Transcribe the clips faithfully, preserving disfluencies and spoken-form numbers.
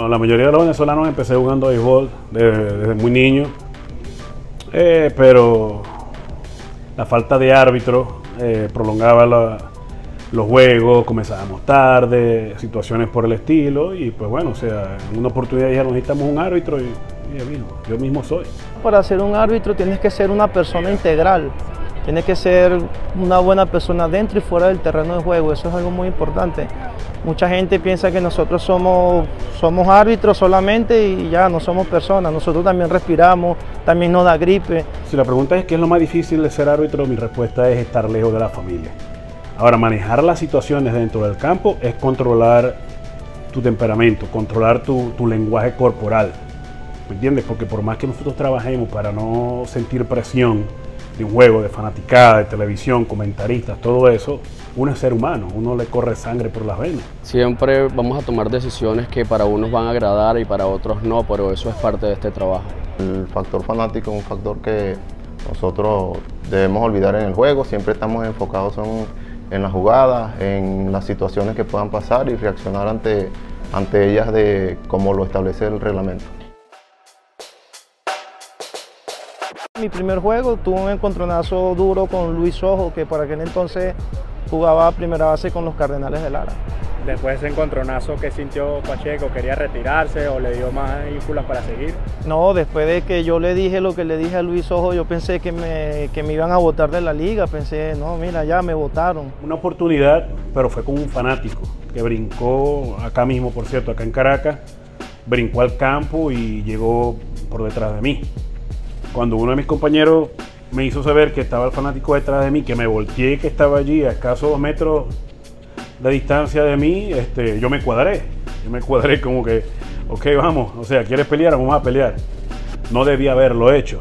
la mayoría de los venezolanos empecé jugando béisbol desde, desde muy niño, eh, pero la falta de árbitro eh, prolongaba la, los juegos, comenzábamos tarde, situaciones por el estilo, y pues bueno, o sea, en una oportunidad dijeron, necesitamos un árbitro, y, y yo, mismo, yo mismo soy. Para ser un árbitro tienes que ser una persona integral, tienes que ser una buena persona dentro y fuera del terreno de juego, eso es algo muy importante. Mucha gente piensa que nosotros somos, somos árbitros solamente y ya no somos personas, nosotros también respiramos, también nos da gripe. Si la pregunta es qué es lo más difícil de ser árbitro, mi respuesta es estar lejos de la familia. Ahora, manejar las situaciones dentro del campo es controlar tu temperamento, controlar tu, tu lenguaje corporal, ¿me entiendes? Porque por más que nosotros trabajemos para no sentir presión de un juego, de fanaticada, de televisión, comentaristas, todo eso, uno es ser humano, uno le corre sangre por las venas. Siempre vamos a tomar decisiones que para unos van a agradar y para otros no, pero eso es parte de este trabajo. El factor fanático es un factor que nosotros debemos olvidar en el juego, siempre estamos enfocados en, en las jugadas, en las situaciones que puedan pasar y reaccionar ante, ante ellas de como lo establece el reglamento. Mi primer juego tuve un encontronazo duro con Luis Ojo, que por aquel entonces jugaba a primera base con los Cardenales de Lara. Después de ese encontronazo, ¿qué sintió Pacheco? ¿Quería retirarse o le dio más ínfulas para seguir? No, después de que yo le dije lo que le dije a Luis Ojo, yo pensé que me, que me iban a botar de la liga, pensé, no, mira, ya me botaron. Una oportunidad, pero fue con un fanático que brincó acá mismo, por cierto, acá en Caracas, brincó al campo y llegó por detrás de mí. Cuando uno de mis compañeros me hizo saber que estaba el fanático detrás de mí, que me volteé, que estaba allí a escasos dos metros de distancia de mí, este, yo me cuadré. Yo me cuadré como que, ok, vamos, o sea, ¿quieres pelear? Vamos a pelear. No debía haberlo hecho.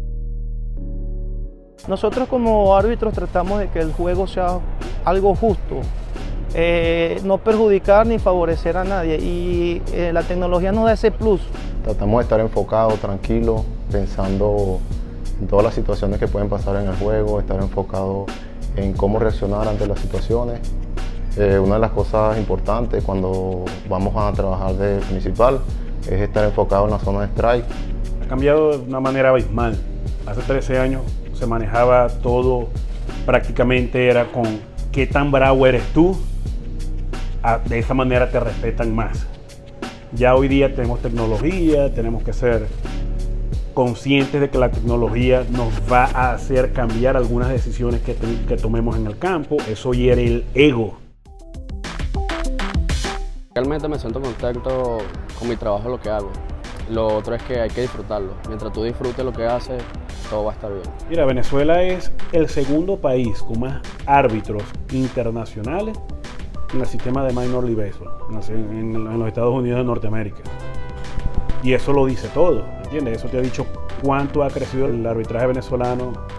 Nosotros como árbitros tratamos de que el juego sea algo justo, eh, no perjudicar ni favorecer a nadie, y eh, la tecnología nos da ese plus. Tratamos de estar enfocados, tranquilos, pensando en todas las situaciones que pueden pasar en el juego, estar enfocado en cómo reaccionar ante las situaciones. Eh, una de las cosas importantes cuando vamos a trabajar de principal es estar enfocado en la zona de strike. Ha cambiado de una manera abismal. Hace trece años se manejaba todo, prácticamente era con qué tan bravo eres tú, de esa manera te respetan más. Ya hoy día tenemos tecnología, tenemos que ser conscientes de que la tecnología nos va a hacer cambiar algunas decisiones que, que tomemos en el campo. Eso hiere el ego. Realmente me siento contento con mi trabajo, lo que hago. Lo otro es que hay que disfrutarlo. Mientras tú disfrutes lo que haces, todo va a estar bien. Mira, Venezuela es el segundo país con más árbitros internacionales en el sistema de Minor League Baseball, en, en los Estados Unidos de Norteamérica. Y eso lo dice todo, ¿entiendes? Eso te ha dicho cuánto ha crecido el arbitraje venezolano